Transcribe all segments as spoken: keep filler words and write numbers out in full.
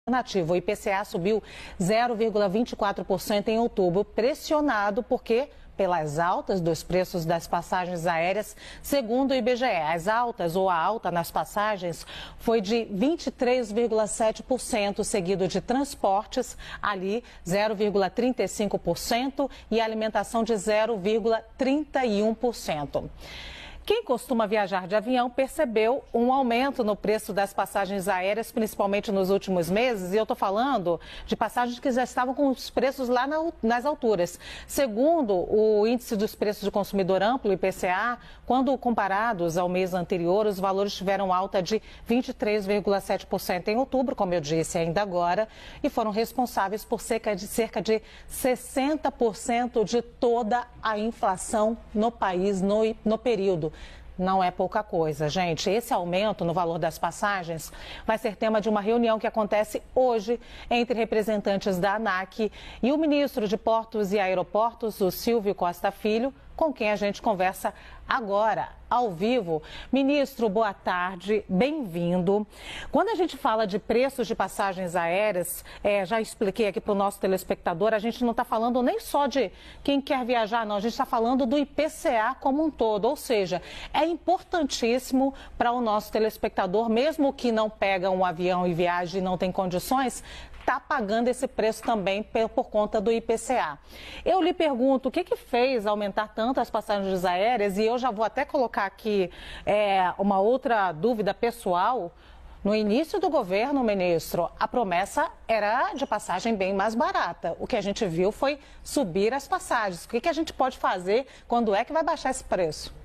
alternativo. O I P C A subiu zero vírgula vinte e quatro por cento em outubro, pressionado porque pelas altas dos preços das passagens aéreas, segundo o I B G E. As altas ou a alta nas passagens foi de vinte e três vírgula sete por cento, seguido de transportes, ali zero vírgula trinta e cinco por cento e alimentação de zero vírgula trinta e um por cento. Quem costuma viajar de avião percebeu um aumento no preço das passagens aéreas, principalmente nos últimos meses, e eu estou falando de passagens que já estavam com os preços lá na, nas alturas. Segundo o Índice dos Preços do Consumidor Amplo, I P C A, quando comparados ao mês anterior, os valores tiveram alta de vinte e três vírgula sete por cento em outubro, como eu disse ainda agora, e foram responsáveis por cerca de, cerca de sessenta por cento de toda a inflação no país no, no período. Não é pouca coisa, gente. Esse aumento no valor das passagens vai ser tema de uma reunião que acontece hoje entre representantes da ANAC e o ministro de Portos e Aeroportos, o Silvio Costa Filho, com quem a gente conversa agora, ao vivo. Ministro, boa tarde, bem-vindo. Quando a gente fala de preços de passagens aéreas, é, já expliquei aqui para o nosso telespectador, a gente não está falando nem só de quem quer viajar, não, a gente está falando do I P C A como um todo, ou seja, é importantíssimo para o nosso telespectador, mesmo que não pega um avião e viaje e não tem condições, está pagando esse preço também por conta do I P C A. Eu lhe pergunto, o que que fez aumentar tanto as passagens aéreas? E eu já vou até colocar aqui é, uma outra dúvida pessoal. No início do governo, ministro, a promessa era de passagem bem mais barata. O que a gente viu foi subir as passagens. O que que a gente pode fazer? Quando é que vai baixar esse preço?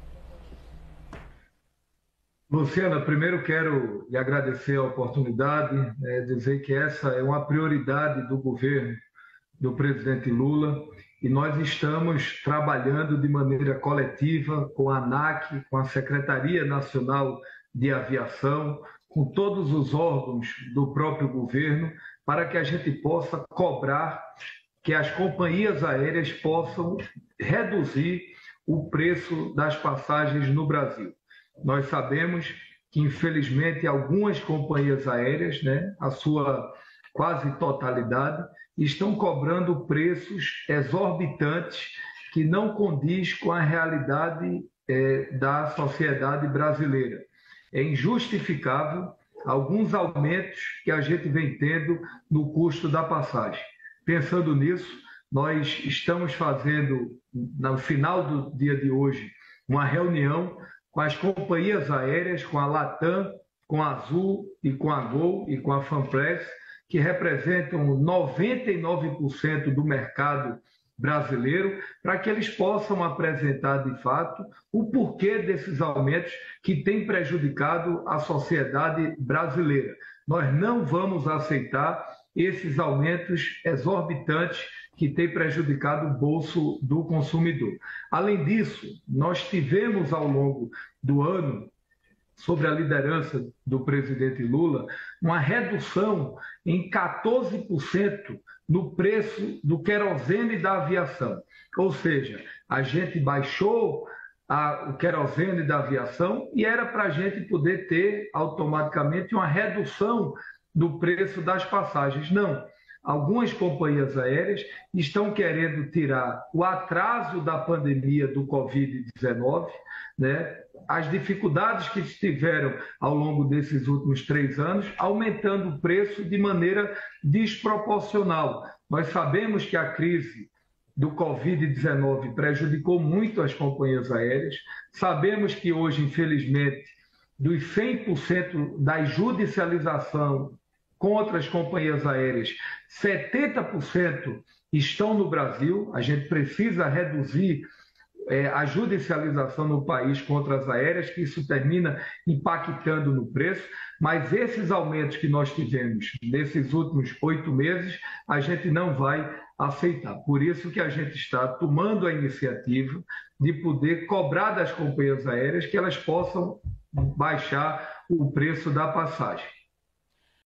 Luciana, primeiro quero lhe agradecer a oportunidade, é, dizer que essa é uma prioridade do governo do presidente Lula e nós estamos trabalhando de maneira coletiva com a ANAC, com a Secretaria Nacional de Aviação, com todos os órgãos do próprio governo, para que a gente possa cobrar que as companhias aéreas possam reduzir o preço das passagens no Brasil. Nós sabemos que, infelizmente, algumas companhias aéreas, né, a sua quase totalidade, estão cobrando preços exorbitantes que não condiz com a realidade é, da sociedade brasileira. É injustificável alguns aumentos que a gente vem tendo no custo da passagem. Pensando nisso, nós estamos fazendo, no final do dia de hoje, uma reunião com as companhias aéreas, com a Latam, com a Azul e com a Gol e com a Fanpress, que representam noventa e nove por cento do mercado brasileiro, para que eles possam apresentar de fato o porquê desses aumentos que têm prejudicado a sociedade brasileira. Nós não vamos aceitar esses aumentos exorbitantes que têm prejudicado o bolso do consumidor. Além disso, nós tivemos ao longo do ano, sob a liderança do presidente Lula, uma redução em quatorze por cento no preço do querosene da aviação. Ou seja, a gente baixou a, o querosene da aviação e era para a gente poder ter automaticamente uma redução do preço das passagens. Não. Algumas companhias aéreas estão querendo tirar o atraso da pandemia do Covid dezenove, né? As dificuldades que tiveram ao longo desses últimos três anos, aumentando o preço de maneira desproporcional. Nós sabemos que a crise do Covid dezenove prejudicou muito as companhias aéreas, sabemos que hoje, infelizmente, dos cem por cento da judicialização contra as companhias aéreas, setenta por cento estão no Brasil. A gente precisa reduzir é, a judicialização no país contra as aéreas, que isso termina impactando no preço, mas esses aumentos que nós tivemos nesses últimos oito meses, a gente não vai aceitar. Por isso que a gente está tomando a iniciativa de poder cobrar das companhias aéreas que elas possam baixar o preço da passagem.